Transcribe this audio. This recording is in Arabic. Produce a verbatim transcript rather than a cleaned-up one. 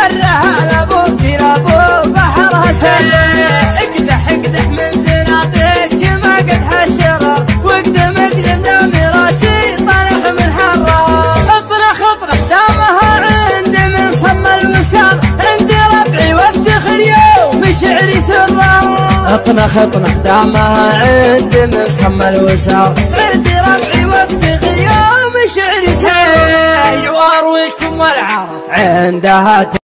درها لابوك لابو بحرها سلم. اقدح اقدح من زناطيك ما قدح الشرر، واقدم اقدم دام راسي طلع من حرها. اطرخ اطرخ دامها عندي من صم الوسار، عندي ربعي وافتخر يوم شعري سره. اطنخ اطنخ دامها عندي من صم الوسار، عندي ربعي وافتخر يوم شعري سره. وارويكم والعرب عندها